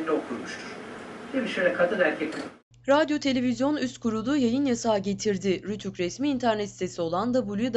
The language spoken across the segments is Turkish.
tarihinde okurmuştur. Değil mi? Şöyle kadın erkek. Radyo Televizyon Üst Kurulu yayın yasağı getirdi. RTÜK resmi internet sitesi olan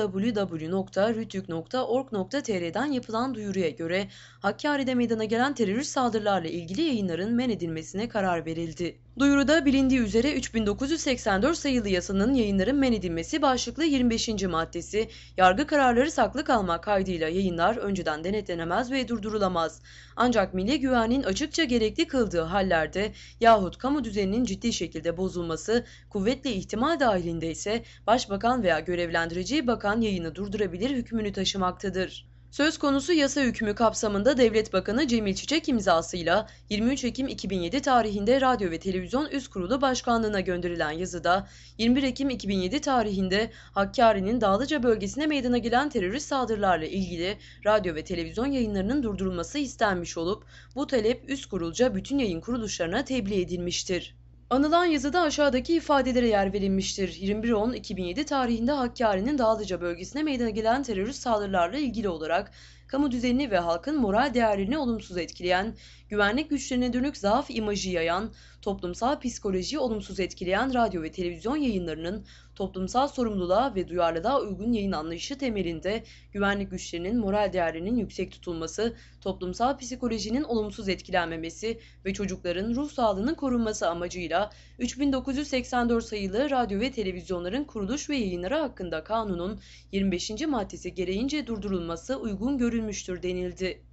www.rtük.org.tr'den yapılan duyuruya göre Hakkari'de meydana gelen terörist saldırılarla ilgili yayınların men edilmesine karar verildi. Duyuruda bilindiği üzere 3984 sayılı yasanın yayınların men edilmesi başlıklı 25. maddesi, yargı kararları saklı kalmak kaydıyla yayınlar önceden denetlenemez ve durdurulamaz. Ancak milli güvenliğin açıkça gerekli kıldığı hallerde yahut kamu düzeninin ciddi şekilde bozulması, kuvvetli ihtimal dahilinde ise Başbakan veya görevlendireceği bakan yayını durdurabilir hükmünü taşımaktadır. Söz konusu yasa hükmü kapsamında Devlet Bakanı Cemil Çiçek imzasıyla 23 Ekim 2007 tarihinde Radyo ve Televizyon Üst Kurulu Başkanlığı'na gönderilen yazıda 21 Ekim 2007 tarihinde Hakkari'nin Dağlıca bölgesine meydana gelen terörist saldırılarla ilgili radyo ve televizyon yayınlarının durdurulması istenmiş olup bu talep üst kurulca bütün yayın kuruluşlarına tebliğ edilmiştir. Anılan yazıda aşağıdaki ifadelere yer verilmiştir. 21.10.2007 tarihinde Hakkari'nin Dağlıca bölgesine meydana gelen terörist saldırılarla ilgili olarak kamu düzenini ve halkın moral değerlerini olumsuz etkileyen, güvenlik güçlerine dönük zaaf imajı yayan, toplumsal psikolojiyi olumsuz etkileyen radyo ve televizyon yayınlarının toplumsal sorumluluğa ve duyarlılığa uygun yayın anlayışı temelinde güvenlik güçlerinin moral değerlerinin yüksek tutulması, toplumsal psikolojinin olumsuz etkilenmemesi ve çocukların ruh sağlığının korunması amacıyla 3984 sayılı radyo ve televizyonların kuruluş ve yayınları hakkında kanunun 25. maddesi gereğince durdurulması uygun görülmüştür denildi.